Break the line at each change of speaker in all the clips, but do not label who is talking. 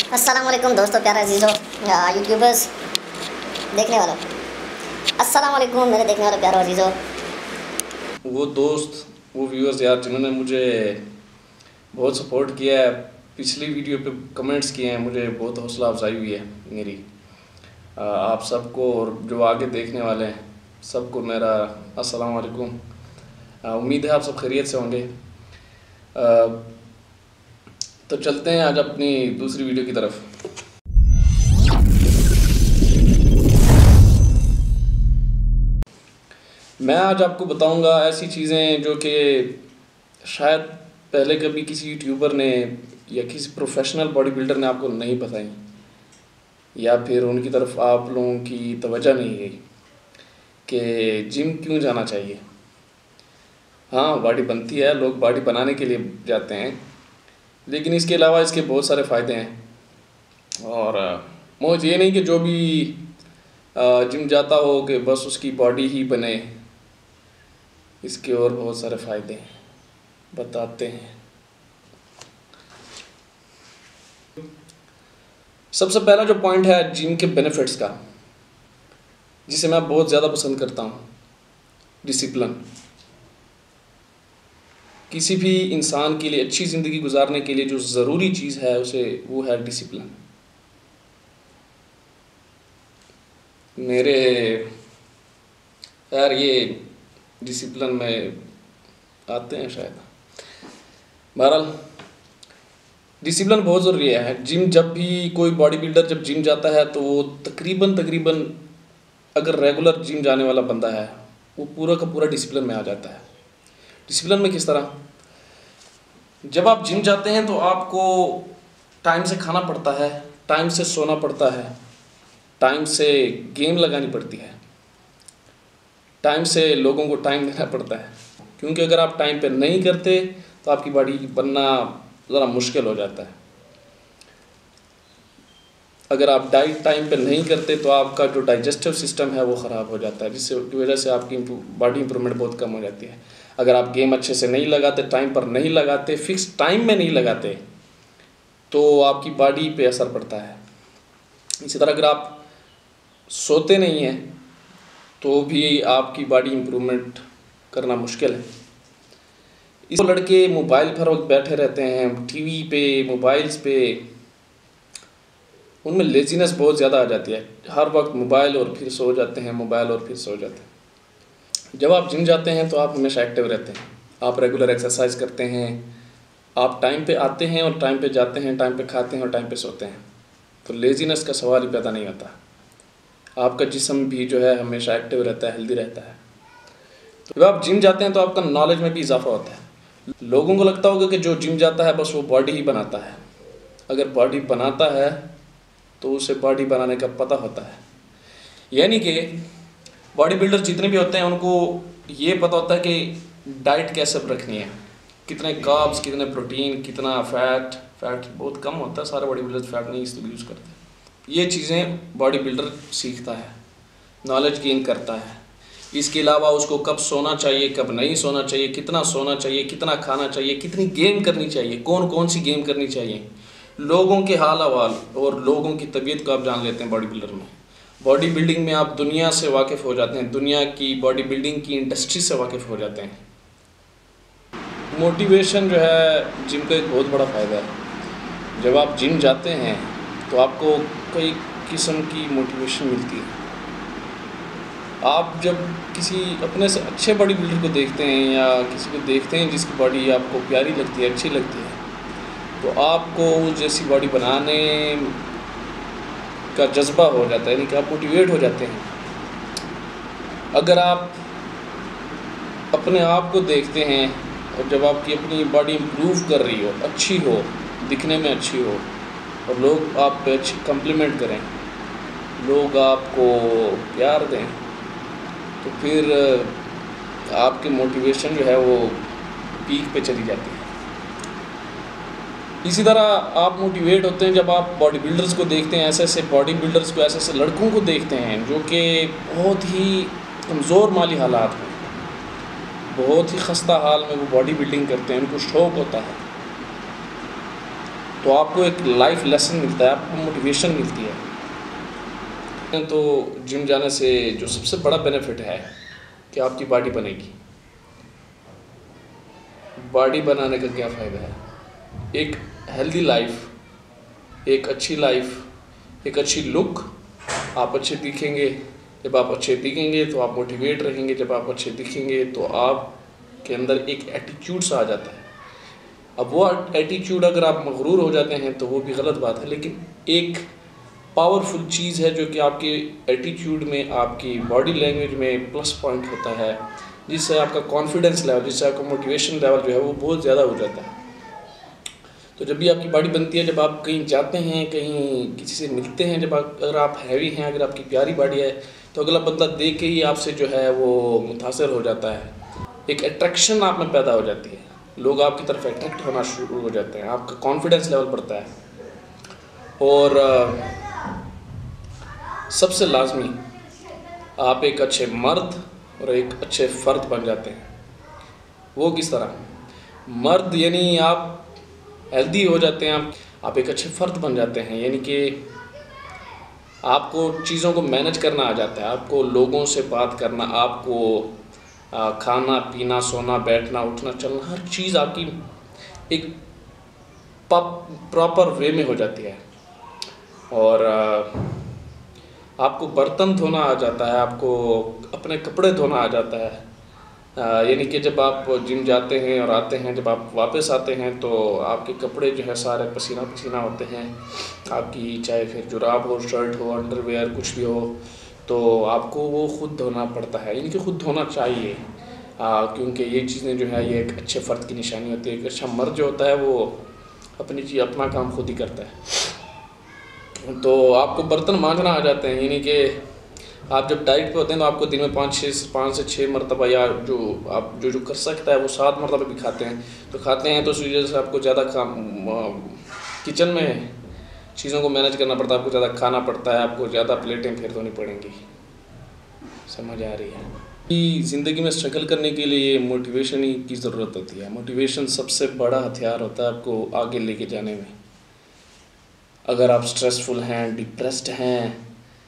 अस्सलाम वालेकुम दोस्तों, प्यारे अजीज़ों, यूट्यूबर्स देखने वालों, अस्सलाम वालेकुम मेरे देखने वाले प्यारे अजीज़ों।
वो दोस्त, वो व्यूअर्स यार जिन्होंने मुझे बहुत सपोर्ट किया है, पिछली वीडियो पे कमेंट्स किए हैं, मुझे बहुत हौसला अफजाई हुई है मेरी। आप सबको और जो आगे देखने वाले हैं सबको मेरा अस्सलाम वालेकुम। उम्मीद है आप सब खैरियत से होंगे। तो चलते हैं आज अपनी दूसरी वीडियो की तरफ। मैं आज आपको बताऊंगा ऐसी चीज़ें जो कि शायद पहले कभी किसी यूट्यूबर ने या किसी प्रोफेशनल बॉडी बिल्डर ने आपको नहीं बताई, या फिर उनकी तरफ आप लोगों की तवज्जो नहीं गई कि जिम क्यों जाना चाहिए। हाँ, बॉडी बनती है, लोग बॉडी बनाने के लिए जाते हैं, लेकिन इसके अलावा इसके बहुत सारे फ़ायदे हैं। और मौज ये नहीं कि जो भी जिम जाता हो कि बस उसकी बॉडी ही बने, इसके और बहुत सारे फ़ायदे हैं, बताते हैं। सबसे पहला जो पॉइंट है जिम के बेनिफिट्स का, जिसे मैं बहुत ज़्यादा पसंद करता हूँ, डिसिप्लिन। किसी भी इंसान के लिए अच्छी ज़िंदगी गुजारने के लिए जो ज़रूरी चीज़ है वो है डिसिप्लिन। मेरे यार ये डिसिप्लिन में आते हैं शायद। बहरहाल डिसिप्लिन बहुत ज़रूरी है। जिम जब भी कोई बॉडी बिल्डर जब जिम जाता है तो वो तकरीबन अगर रेगुलर जिम जाने वाला बंदा है वो पूरा का पूरा डिसिप्लिन में आ जाता है। डिसिप्लिन में किस तरह? जब आप जिम जाते हैं तो आपको टाइम से खाना पड़ता है, टाइम से सोना पड़ता है, टाइम से गेम लगानी पड़ती है, टाइम से लोगों को टाइम देना पड़ता है, क्योंकि अगर आप टाइम पे नहीं करते तो आपकी बॉडी बनना ज़रा मुश्किल हो जाता है। अगर आप डाइट टाइम पे नहीं करते तो आपका जो डाइजेस्टिव सिस्टम है वो ख़राब हो जाता है, जिससे की वजह से आपकी बॉडी इंप्रूवमेंट बहुत कम हो जाती है। अगर आप गेम अच्छे से नहीं लगाते, टाइम पर नहीं लगाते, फिक्स टाइम में नहीं लगाते, तो आपकी बॉडी पे असर पड़ता है। इसी तरह अगर आप सोते नहीं हैं तो भी आपकी बॉडी इंप्रूवमेंट करना मुश्किल है। इस लड़के मोबाइल पर वक्त बैठे रहते हैं, टीवी पे, मोबाइल्स पे, उनमें लेजीनेस बहुत ज़्यादा आ जाती है। हर वक्त मोबाइल और फिर सो जाते हैं, मोबाइल और फिर सो जाते हैं। जब आप जिम जाते हैं तो आप हमेशा एक्टिव रहते हैं, आप रेगुलर एक्सरसाइज करते हैं, आप टाइम पे आते हैं और टाइम पे जाते हैं, टाइम पे खाते हैं और टाइम पे सोते हैं, तो लेजीनेस का सवाल ही पैदा नहीं होता। आपका जिस्म भी जो है हमेशा एक्टिव रहता है, हेल्दी रहता है। तो जब आप जिम जाते हैं तो आपका नॉलेज में भी इजाफा होता है। लोगों को लगता होगा कि जो जिम जाता है बस वो बॉडी ही बनाता है। अगर बॉडी बनाता है तो उसे बॉडी बनाने का पता होता है। यानी कि बॉडी बिल्डर जितने भी होते हैं उनको ये पता होता है कि डाइट कैसे रखनी है, कितने कार्ब्स, कितने प्रोटीन, कितना फ़ैट बहुत कम होता है, सारे बॉडी बिल्डर फ़ैट नहीं यूज़ करते। ये चीज़ें बॉडी बिल्डर सीखता है, नॉलेज गेन करता है। इसके अलावा उसको कब सोना चाहिए, कब नहीं सोना चाहिए, कितना सोना चाहिए, कितना खाना चाहिए, कितनी गेम करनी चाहिए, कौन कौन सी गेम करनी चाहिए, लोगों के हाल अहवाल और लोगों की तबीयत को आप जान लेते हैं बॉडी बिल्डर में। बॉडी बिल्डिंग में आप दुनिया से वाकिफ़ हो जाते हैं, दुनिया की बॉडी बिल्डिंग की इंडस्ट्री से वाकिफ़ हो जाते हैं। मोटिवेशन जो है जिम का एक बहुत बड़ा फ़ायदा है। जब आप जिम जाते हैं तो आपको कई किस्म की मोटिवेशन मिलती है। आप जब किसी अपने से अच्छे बॉडी बिल्डर को देखते हैं या किसी को देखते हैं जिसकी बॉडी आपको प्यारी लगती है, अच्छी लगती है, तो आपको उस जैसी बॉडी बनाने का जज्बा हो जाता है, यानी कि आप मोटिवेट हो जाते हैं। अगर आप अपने आप को देखते हैं और जब आपकी अपनी बॉडी इम्प्रूव कर रही हो, अच्छी हो, दिखने में अच्छी हो, और लोग आप पे अच्छी कम्प्लीमेंट करें, लोग आपको प्यार दें, तो फिर आपकी मोटिवेशन जो है वो पीक पे चली जाती है। इसी तरह आप मोटिवेट होते हैं जब आप बॉडी बिल्डर्स को देखते हैं, ऐसे बॉडी बिल्डर्स को, ऐसे लड़कों को देखते हैं जो कि बहुत ही कमज़ोर माली हालात में, बहुत ही खस्ता हाल में वो बॉडी बिल्डिंग करते हैं, उनको शौक़ होता है। तो आपको एक लाइफ लेसन मिलता है, आपको मोटिवेशन मिलती है। तो जिम जाने से जो सबसे बड़ा बेनिफिट है कि आपकी बॉडी बनेगी। बॉडी बनाने का क्या फ़ायदा है? एक हेल्दी लाइफ, एक अच्छी लाइफ, एक अच्छी लुक, आप अच्छे दिखेंगे। जब आप अच्छे दिखेंगे तो आप मोटिवेट रहेंगे। जब आप अच्छे दिखेंगे तो आपके अंदर एक एटीट्यूड सा आ जाता है। अब वो एटीट्यूड अगर आप मगरूर हो जाते हैं तो वो भी गलत बात है, लेकिन एक पावरफुल चीज़ है जो कि आपके एटीट्यूड में, आपकी बॉडी लैंग्वेज में प्लस पॉइंट होता है, जिससे आपका कॉन्फिडेंस लेवल, जिससे आपका मोटिवेशन लेवल जो है वो बहुत ज़्यादा हो जाता है। तो जब भी आपकी बॉडी बनती है, जब आप कहीं जाते हैं, कहीं किसी से मिलते हैं, अगर आप हैवी हैं, अगर आपकी प्यारी बॉडी है, तो अगला बंदा देख के ही आपसे जो है वो मुतासर हो जाता है। एक अट्रैक्शन आप में पैदा हो जाती है, लोग आपकी तरफ अट्रैक्ट होना शुरू हो जाते हैं, आपका कॉन्फिडेंस लेवल बढ़ता है। और सबसे लाजमी, आप एक अच्छे मर्द और एक अच्छे फ़र्द बन जाते हैं। वो किस तरह? मर्द यानी आप हेल्दी हो जाते हैं, आप एक अच्छे फ़र्द बन जाते हैं, यानी कि आपको चीज़ों को मैनेज करना आ जाता है, आपको लोगों से बात करना, आपको खाना पीना, सोना, बैठना, उठना, चलना, हर चीज़ आपकी एक प्रॉपर वे में हो जाती है। और आपको बर्तन धोना आ जाता है, आपको अपने कपड़े धोना आ जाता है। यानी कि जब आप जिम जाते हैं और आते हैं, जब आप वापस आते हैं तो आपके कपड़े जो है सारे पसीना पसीना होते हैं। आपकी चाहे फिर जुराब हो, शर्ट हो, अंडरवेयर कुछ भी हो, तो आपको वो खुद धोना पड़ता है, यानी कि खुद धोना चाहिए। क्योंकि ये चीज़ें जो है ये एक अच्छे फ़र्द की निशानी होती है। एक अच्छा मर्द जो होता है वो अपना काम खुद ही करता है। तो आपको बर्तन मांजना आ जाते हैं, यानी कि आप जब डाइट पे होते हैं तो आपको दिन में 5 से 6 मरतबा, या जो आप जो कर सकता है वो 7 मरतबा भी खाते हैं। तो उस वजह से आपको ज़्यादा काम किचन में चीज़ों को मैनेज करना पड़ता है, आपको ज़्यादा खाना पड़ता है, आपको ज़्यादा प्लेटें फिर धोनी पड़ेंगी। समझ आ रही है कि ज़िंदगी में स्ट्रगल करने के लिए मोटिवेशन ही की ज़रूरत होती है। मोटिवेशन सबसे बड़ा हथियार होता है आपको आगे लेके जाने में। अगर आप स्ट्रेसफुल हैं, डिप्रेस्ड हैं,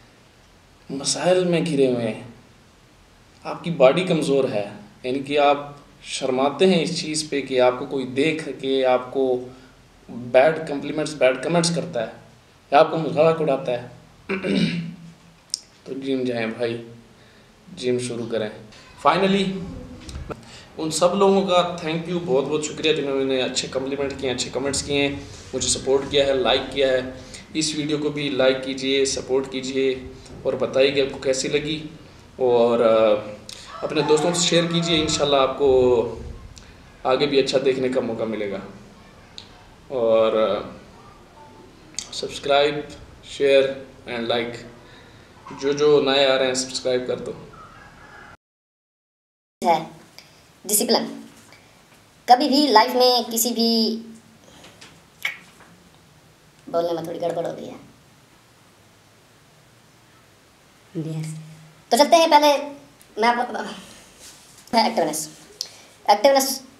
मसाइल में घिरे हुए हैं, आपकी बॉडी कमज़ोर है, यानी कि आप शर्माते हैं इस चीज़ पे कि आपको कोई देख के आपको बैड कमेंट्स करता है या आपको मजाक उड़ाता है, तो जिम जाएं भाई, जिम शुरू करें। फाइनली उन सब लोगों का थैंक यू, बहुत बहुत शुक्रिया जिन्होंने अच्छे कम्प्लीमेंट किए, अच्छे कमेंट्स किए हैं, मुझे सपोर्ट किया है, लाइक किया है। इस वीडियो को भी लाइक कीजिए, सपोर्ट कीजिए और बताइए कि आपको कैसी लगी, और अपने दोस्तों से शेयर कीजिए। इंशाल्लाह आपको आगे भी अच्छा देखने का मौका मिलेगा। और सब्सक्राइब, शेयर एंड लाइक, जो नए आ रहे हैं सब्सक्राइब कर दो।
है डिसिप्लिन। कभी भी लाइफ में किसी भी, बोलने में थोड़ी गड़बड़ हो गई है, तो चलते हैं। पहले मैं एक्टिवनेस